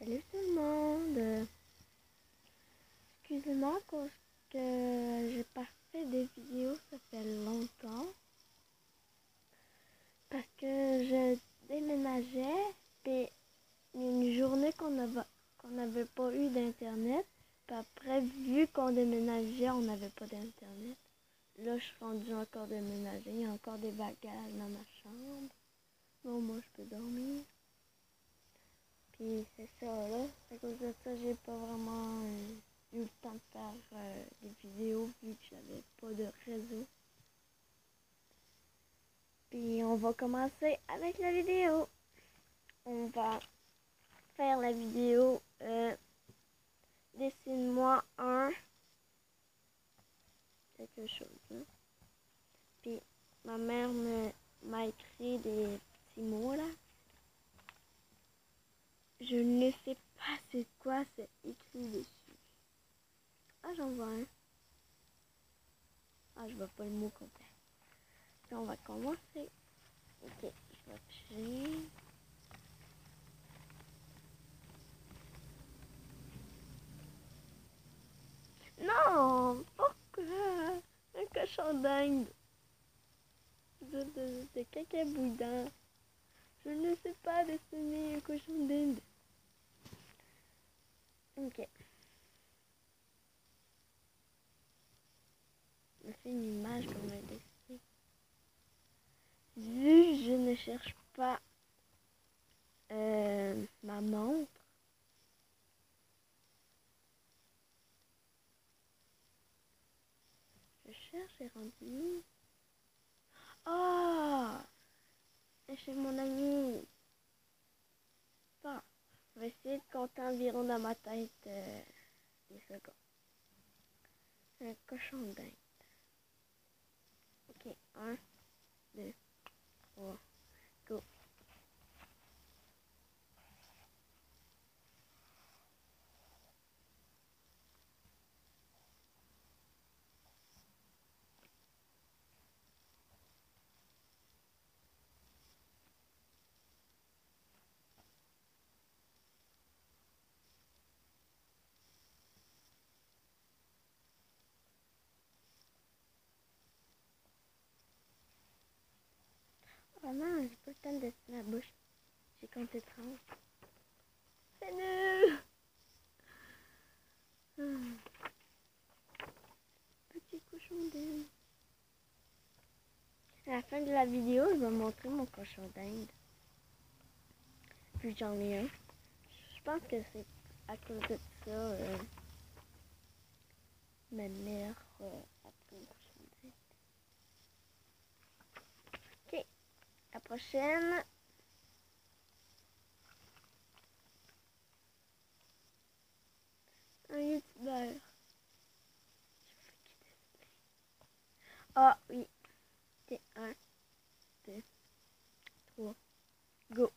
Salut tout le monde. Excusez-moi parce que j'ai pas fait des vidéos, ça fait longtemps. Parce que je déménageais, puis une journée qu'on n'avait pas eu d'internet. Puis après, vu qu'on déménageait, on n'avait pas d'internet. Là, je suis rendue encore déménager. Il y a encore des bagages dans ma chambre. Bon, moi, je peux dormir. Puis c'est ça, là. À cause de ça, j'ai pas vraiment eu le temps de faire des vidéos vu que j'avais pas de réseau. Puis on va commencer avec la vidéo. On va faire la vidéo dessine-moi un quelque chose. Hein. Puis ma mère m'a écrit des petits mots là. Je ne sais pas c'est quoi c'est écrit dessus. Ah, j'en vois un. Ah, je vois pas le mot complet. Puis on va commencer. Ok, je vais piger. Non, pourquoi? Un cochon d'Inde. De caca boudin. Je ne sais pas dessiner un cochon d'Inde. Ok. On fait une image qu'on va dessiner. Vu que je ne cherche pas ma montre, je cherche et rendu. Oh! C'est chez mon ami. Bon, je vais essayer de compter environ dans ma tête des secondes. Un cochon d'Inde. Ok, 1, 2, 3, go. Oh non, j'ai pas le temps de dessiner la bouche. J'ai compté 30. C'est nul! Petit cochon d'Inde. À la fin de la vidéo, je vais montrer mon cochon d'Inde. Puis j'en ai un. Je pense que c'est à cause de ça ma mère a pris mon cochon d'Inde. Ok, la prochaine. Un youtubeur. Ah oui. Ok, 1, 2, 3, go.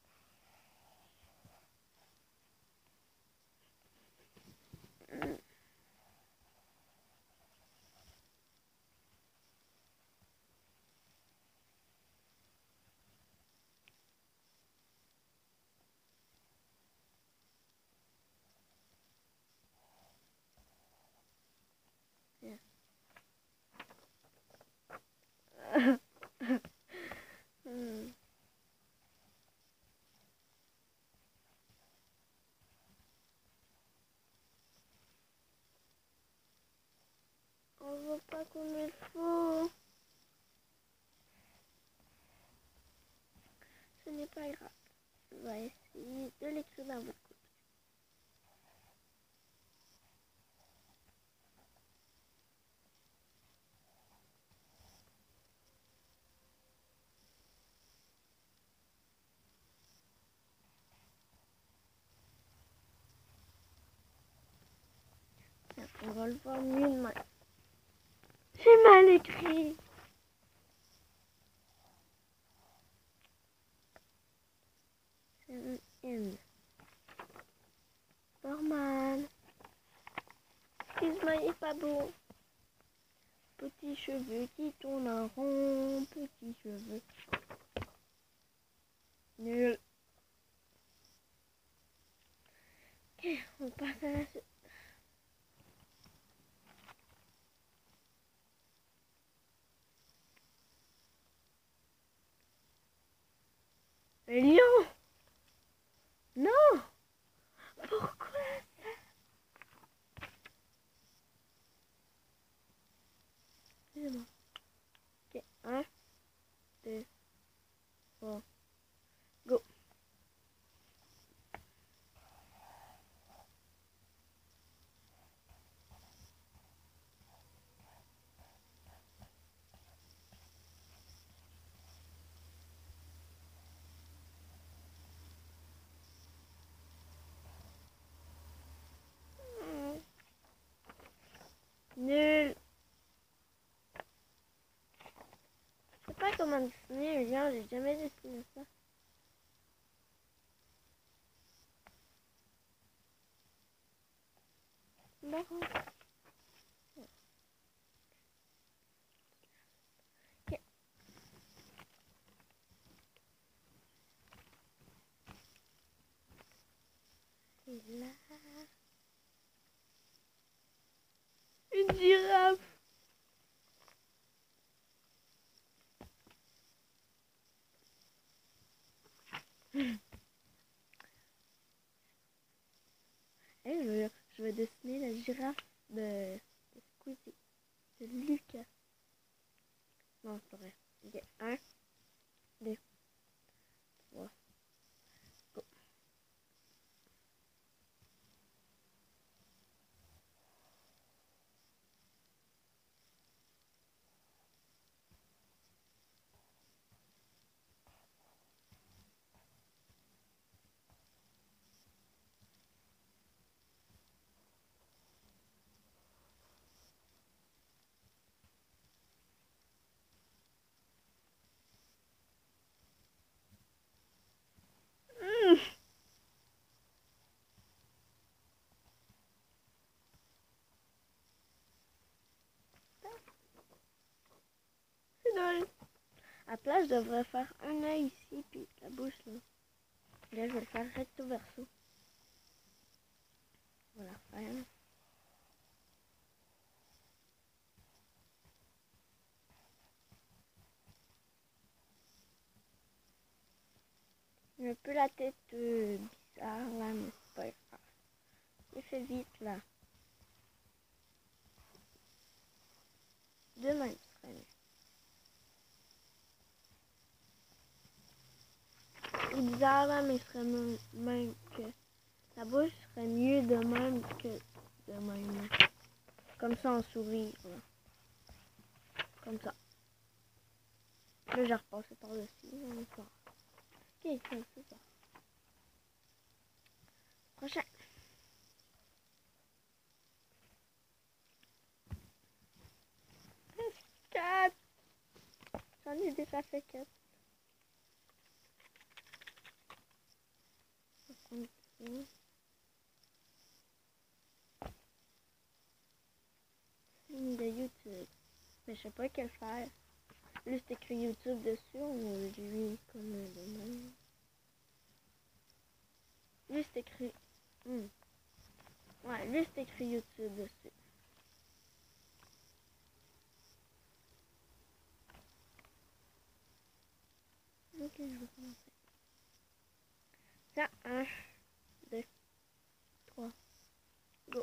On voit pas comme il faut. Ce n'est pas grave. On va essayer de l'écrire dans votre côté. On va le voir mieux de même. J'ai mal écrit. C'est un N. Normal. Excuse-moi, il est pas beau. Petits cheveux qui tournent en rond. Petits cheveux. Nul. Ok, on passe à la suite. Un lion! Non! Pourquoi ça? Excusez-moi. Ok, 1, 2, 3, go! Nul! Je sais pas comment dessiner un lion, j'ai jamais dessiné ça. D'accord. Ok. Et là... Une girafe! Hey, je vais dessiner la girafe de Squeezie, de Lucas. Non, c'est pas vrai. Ok, 1, 2, 3, go. C'est drôle. À la place, je devrais faire un œil ici, puis la bouche là. Là, je vais le faire recto verso. On va la refaire. Un peu la tête bizarre là, mais c'est pas grave. Il fait vite là. De même, ce serait mieux. Il est bizarre là, mais il serait même que... La bouche serait mieux de même que de même. Comme ça, en sourire là. Comme ça. Là, j'ai repassé par-dessus. Ok, c'est ça. Prochain. 4. J'en ai déjà fait 4. Ligne de YouTube. Mais je sais pas quel faire. Lui, c'est écrit YouTube dessus ou lui comme le même. Lui, c'est écrit. Ouais, lui, c'est écrit YouTube dessus. Ok, je vais commencer. Ça, 1, 2, 3, go.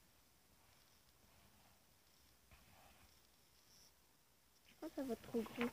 Je pense que ça va être trop gros.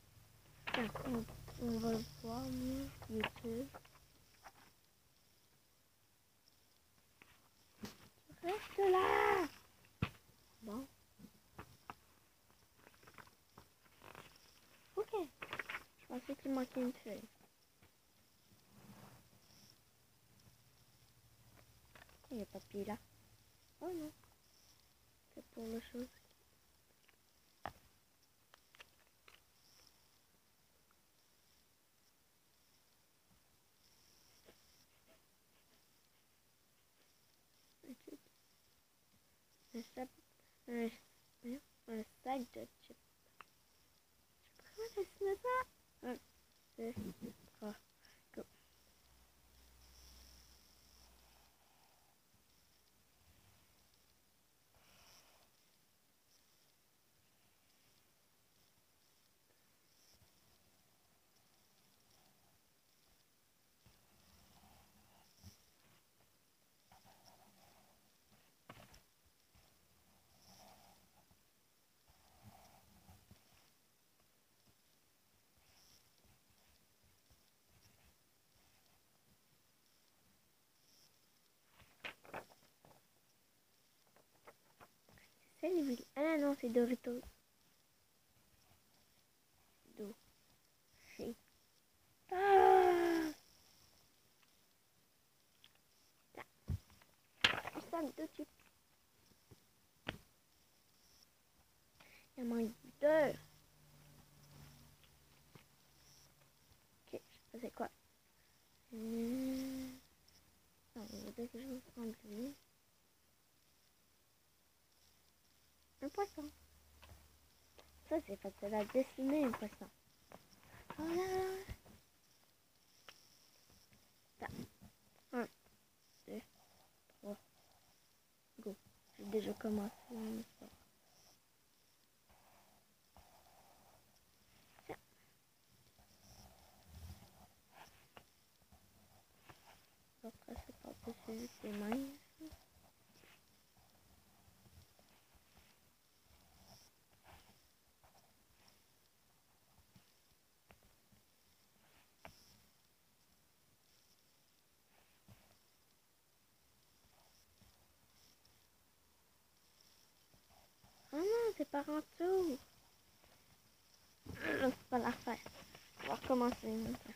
On va le voir, mieux, YouTube. manqué une feuille. Il n'y a pas de pied là. Oh non. C'est pour le chose. Un sac, un, un sac de chips. Je sais pas comment dessiner ça. 1, 2, 3, go. C'est les villes. Ah non, c'est Doritos. Do. C'est. Ah! Un sac de chips. Il en manque 2. Ok, je sais pas c'est quoi. Non, on va dire quelque chose sans oublier. Un poisson. Ça, c'est facile à dessiner, un poisson. Voilà. 1, 2, 3, go. J'ai déjà commencé mon histoire. Tiens. Après, c'est par-dessus tes mains. Ah non, c'est par en dessous. C'est pas l'affaire. On va recommencer maintenant.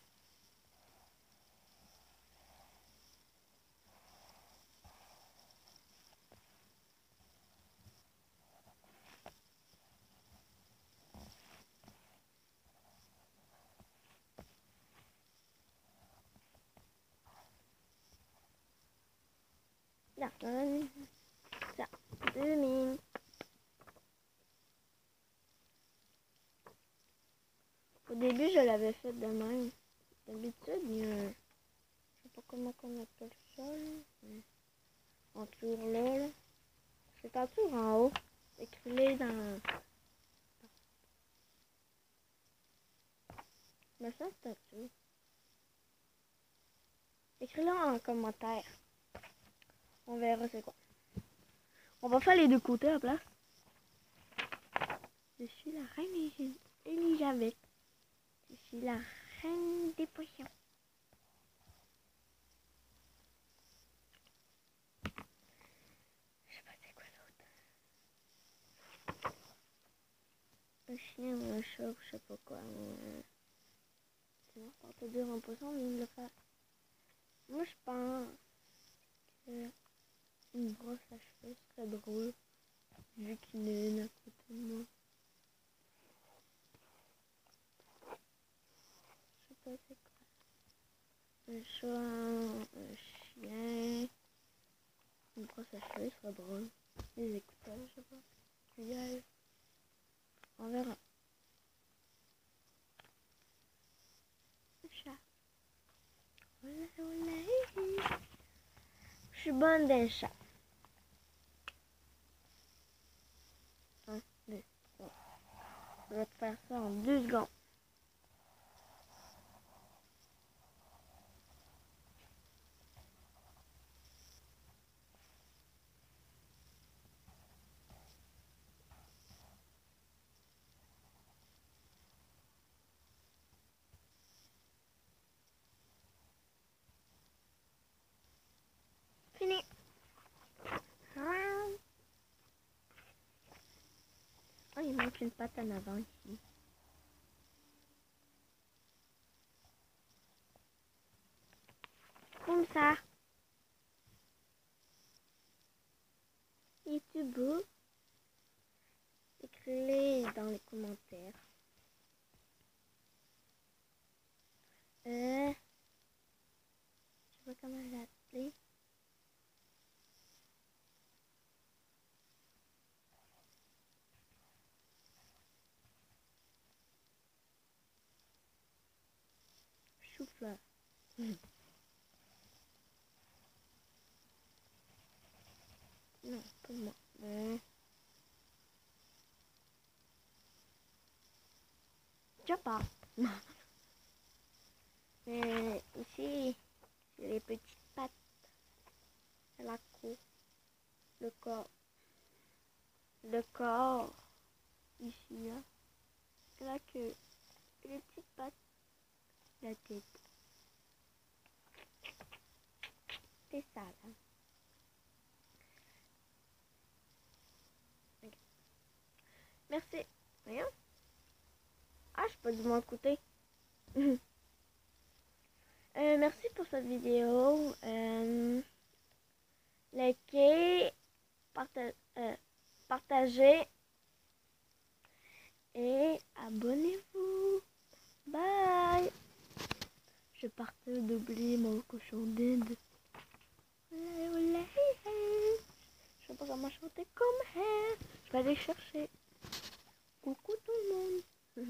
Là, ça, 2000. Au début, je l'avais fait de même. D'habitude, il y a un... Je sais pas comment on appelle ça, là. En tour là, là. C'est en tour en haut. Écris-les dans... Mais ça, c'est un tour. Écris-le en commentaire. On verra c'est quoi. On va faire les deux côtés à la place. Je suis la reine Elisabeth. Je suis la reine des poissons. Je sais pas c'est quoi d'autre. Un chien ou un chat ou je sais pas quoi. Sinon, pour te dire un poisson, on vient de le faire. Moi, je pense que une brosse à cheveux serait drôle. Vu qu'il y en a une à côté de moi. Je sais pas c'est quoi. Un chat, un chien. Une brosse à cheveux serait drôle. Les écouteurs, je sais pas. Cuillère. On verra. Un chat. Olé, olé. Je suis bonne d'un chat. 1, 2, 3. Je vais te faire ça en 2 secondes. Fini. Oh, il manque une patte en avant ici. comme ça. Es-tu beau? Écris-les dans les commentaires. Je sais pas comment l'appeler. Chou-fleur. Non, pas moi. Je pas. Ici, c'est les petites pattes. La queue. Le corps. Le corps. Ici, hein. La queue. Les petites pattes. La tête. C'est ça, là. Okay. Merci. Rien? Ah, je peux du moins écouter. Merci pour cette vidéo. Likez, partagez et abonnez-vous. Bye. Je partais d'oublier mon cochon d'Inde. Je sais pas comment chanter comme elle. Je vais aller chercher. Coucou tout le monde.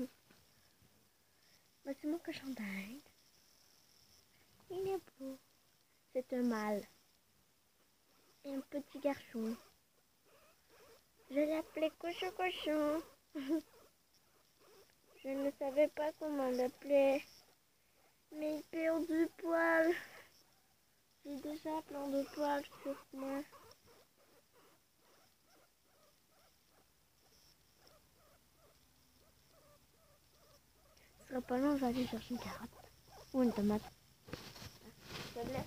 C'est mon cochon d'Inde. Il est beau. C'est un mâle. Et un petit garçon. Je l'appelais cochon cochon. Je ne savais pas comment l'appeler. Mais il perd du poil. J'ai déjà plein de poils sur moi. Ce sera pas long, je vais aller chercher une carotte. Ou une tomate. Je laisse.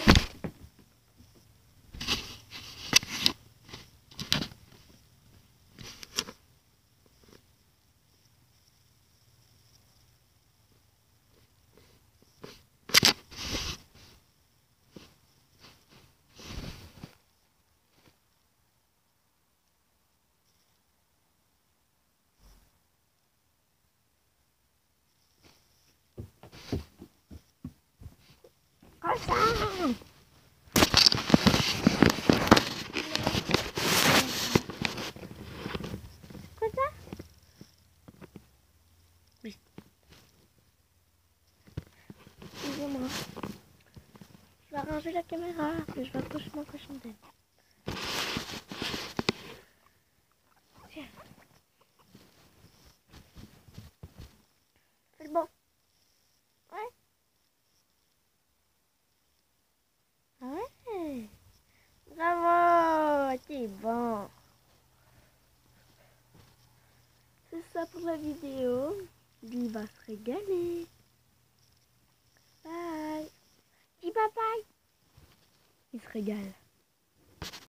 Cochon! Quoi ça? Oui. Excusez-moi. Je vais arranger la caméra, puis je vais approcher mon cochon d'Inde. Tiens. C'est bon. Ouais. Ouais. Bravo. C'est bon. C'est ça pour la vidéo. Il va se régaler. Bye. Dis bye bye. Il se régale.